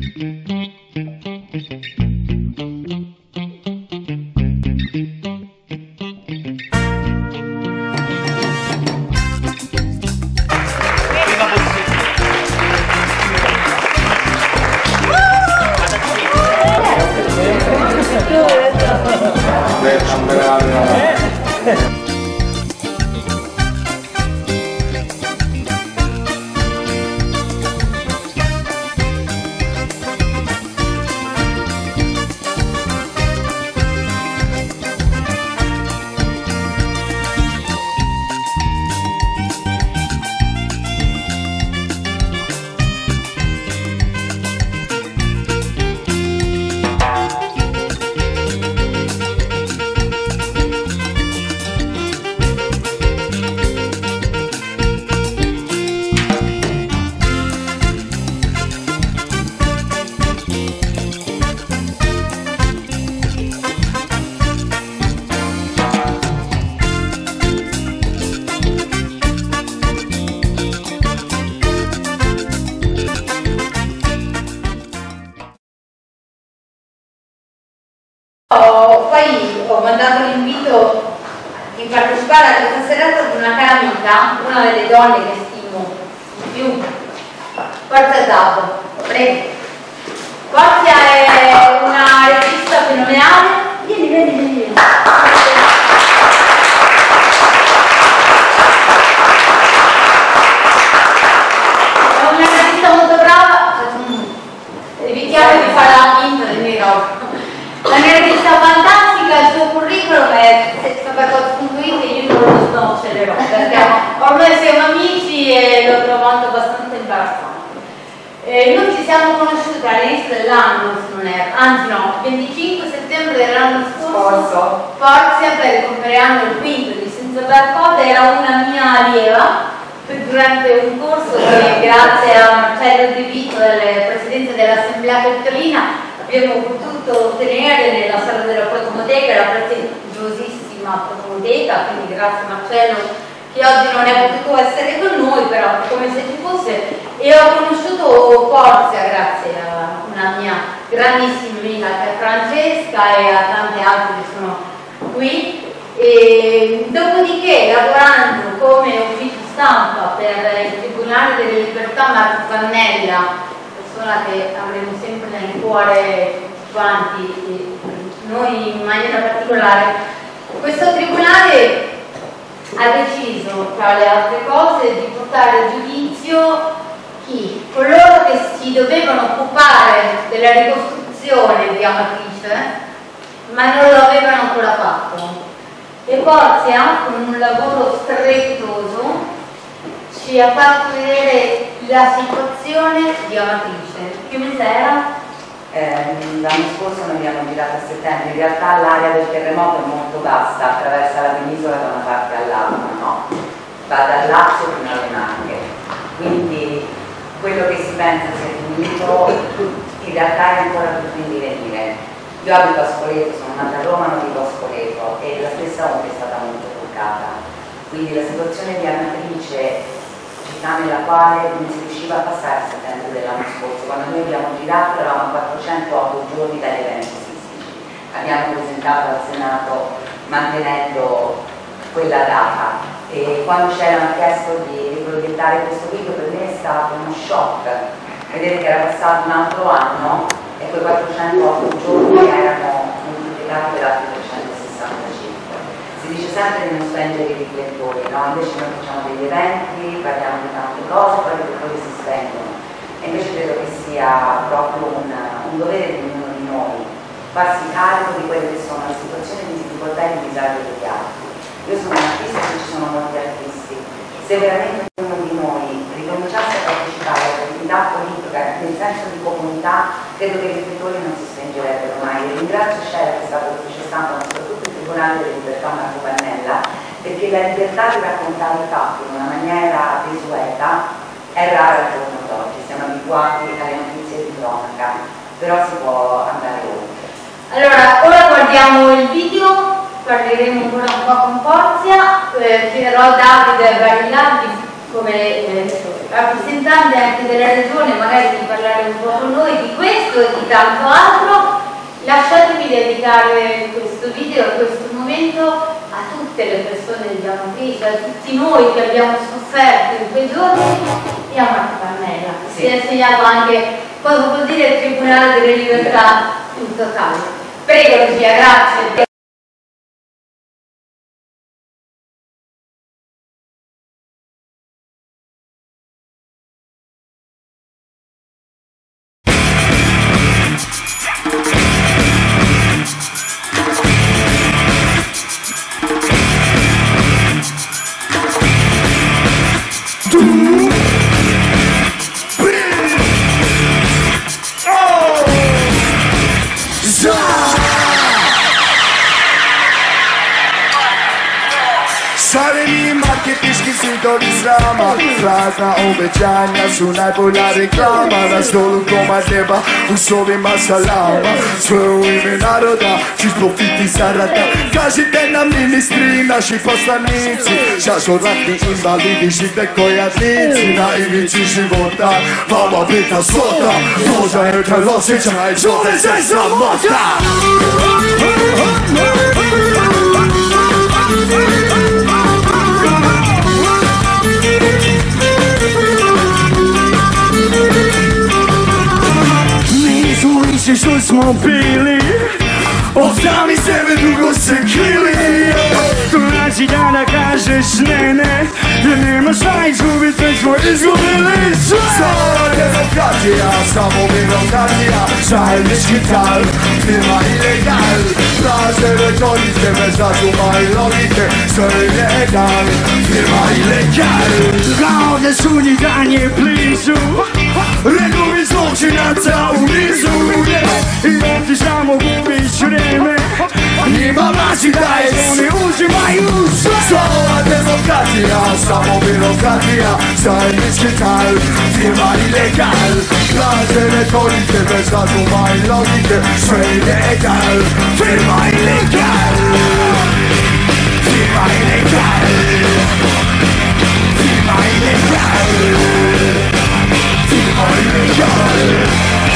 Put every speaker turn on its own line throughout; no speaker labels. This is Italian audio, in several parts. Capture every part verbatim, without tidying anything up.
Poi ho mandato l'invito di partecipare a questa serata ad una cara amica, una delle donne che stimo di più, Forzia Zabo. Prego. Forzia è una regista fenomenale. Vieni, vieni, vieni. È una regista molto brava. Evitiamo di fare la finta del microfono. La mia regista fantastica, il suo curriculum è sextopercos punto it e io non lo snoccelerò perché ormai siamo amici e l'ho trovato abbastanza imbarazzante. Eh, noi ci siamo conosciuti all'inizio dell'anno, se non è, anzi no, venticinque settembre dell'anno scorso, Forzia per il compleanno il quinto di Senza Barcode era una mia allieva durante un corso che grazie a Marcello De Vito, del Presidente dell'Assemblea Petrolina, abbiamo potuto ottenere nella sala della Protomoteca, la prestigiosissima Protomoteca, quindi grazie a Marcello che oggi non è potuto essere con noi, però come se ci fosse, e ho conosciuto Forzia grazie a una mia grandissima amica che è Francesca e a tante altre che sono qui. E dopodiché, lavorando come ufficio stampa per il Tribunale delle Libertà Marco Pannella, persona che avremo sempre nel cuore tutti quanti, e noi in maniera particolare, questo tribunale ha deciso, tra le altre cose, di portare a giudizio chi? Coloro che si dovevano occupare della ricostruzione di Amatrice, ma non lo avevano ancora fatto. E Forzia, con un lavoro strepitoso, ci ha fatto vedere la situazione di Amatrice. Che mese era?
Eh, l'anno scorso noi abbiamo girato a settembre, in realtà l'area del terremoto è molto vasta, attraversa la penisola da una parte all'altra, no? Va dal Lazio fino alle Marche, quindi quello che si pensa sia finito in realtà è ancora tutto in divenire. Io abito a Spoleto, sono nata a Roma, non vivo a Spoleto e la stessa onda è stata molto toccata, quindi la situazione di Amatrice, città nella quale non si riusciva a passare a settembre dell'anno scorso, quando noi abbiamo girato eravamo a quattrocentotto giorni dagli eventi sismici, abbiamo presentato al Senato mantenendo quella data e quando ci hanno chiesto di riproiettare questo video per me è stato uno shock vedere che era passato un altro anno e quei quattrocentotto giorni erano moltiplicati per altri trecentosessantacinque. Si dice sempre di non spengere i riflettori, no? Invece noi facciamo degli eventi, parliamo di tante cose, poi le cose si spengono. E invece credo che sia proprio un, un dovere di ognuno di noi farsi carico di quelle che sono le situazioni di difficoltà e di disagio degli altri. Io sono un artista e ci sono molti artisti. Se veramente ognuno di noi ricominciasse a partecipare all'attività politica nel senso di comunità, credo che i riflettori non si spengerebbero mai. E ringrazio Scella che è stato ufficio stampa, ma soprattutto il Tribunale delle Libertà Marco Pannella, perché la libertà di raccontare i fatti in una maniera desueta è rara al giorno d'oggi. Siamo abituati alle notizie di cronaca, però si può andare oltre.
Allora, ora guardiamo il video. Parleremo ancora un po' con Forzia, eh, chiederò a Davide Barillardi come eh, rappresentante anche della regione, magari di parlare un po' con noi di questo e di tanto altro. Lasciatemi dedicare questo video, questo momento a tutte le persone di Amatrice, a tutti noi che abbiamo sofferto in quei giorni e a Marco Pannella, che si è insegnato anche cosa vuol dire il Tribunale delle Libertà in totale. Prego Lucia, grazie.
Szaleni marketinški zidovi srama, prazna obećanja su najbolja reklama. Na stolu komad neba, u slovima salama, sve u ime naroda, čist profit i zarada. Kažite nam ministri, naši poslanici, šta su ratni invalidi, žite kojadnici. Na ivici života, vama bitna svota, možda je taj osjećaj, zove se sramota. Nismo više što smo bili, od sami sebe dugo se krili. Znači da da kažeš ne, ne, jer nemaš šta izgubit, već smo izgubili sve. Sama demokratija, samo birokratija, zajednički tal, firma ilegal. Prazne retorike, bez razuma i logike, sve ilegal, firma ilegal. Kao da sunji dan je blizu, redovi zločinaca u nizu. I ovdje samo gubiš vreme, njima vlasi daješ, oni uzimaju sve. Slova demokratija, samo birokratija, zajednički tal, firma ilegal. Prazne retorike, bez razuma i logike, sve ilegal, firma ilegal. Firma ilegal. Firma ilegal. Firma ilegal.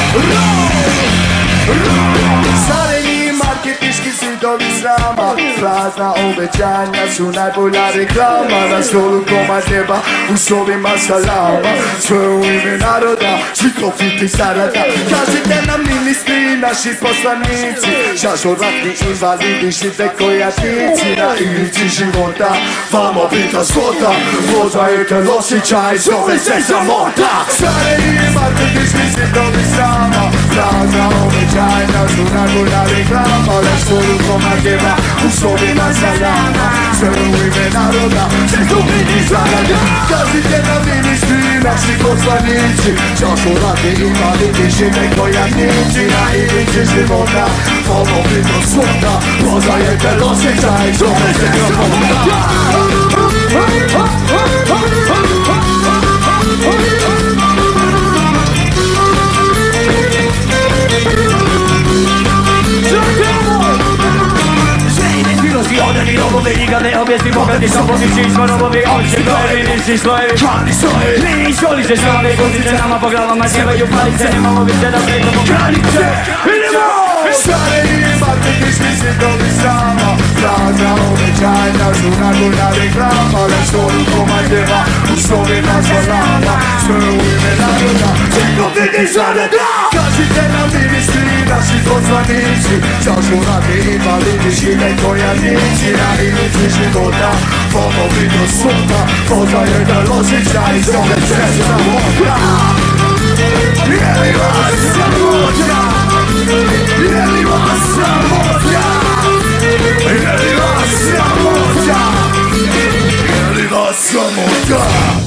Šaleni marketinški zidovi srama, prazna obećanja su najbolja reklama. Na stolu komad neba, u slovima salama, sve u ime naroda, svi profit i zarada. Kažite nam ministri, naši poslanici, šta su ratni invalidi, žite kojadnici. Na ivici života, vama bitna svota, možda je taj osjećaj, zove se sramota. Šaleni marketinški zidovi srama, prazna obećanja su najbolja reklama. Na stolu komad neba, u slovima salama, sve u ime naroda, svi profit i zarada. Kažite nam ministri, naši poslanici, šta su ratni invalidi, žite kojadnici. Na ivici života, vama bitna svota, možda je taj osjećaj, zove se sramota. Odani robovi, nikade objesni bogati sobovići, smo robovi, oči brojevi, nisi slojevi, krali slojevi. Mi školiše slave, kucice nama po glavama sjevaju palice, nemamo više da prejdemo granice. Idemo! Šaleni marketinški zidovi srama, prazna obećanja su najbolja reklama. Na stolu komad neba, u slovima salama, sve u ime naroda, svi profit i zarada. Kažite nam ministri, naši poslanici, šta su ratni invalidi, žite kojadnici. Na ivici života, vama bitna svota, možda je taj osjećaj, zove se sramota. Je li vas sramota? Je li vas sramota? Je li vas sramota? Je li vas sramota?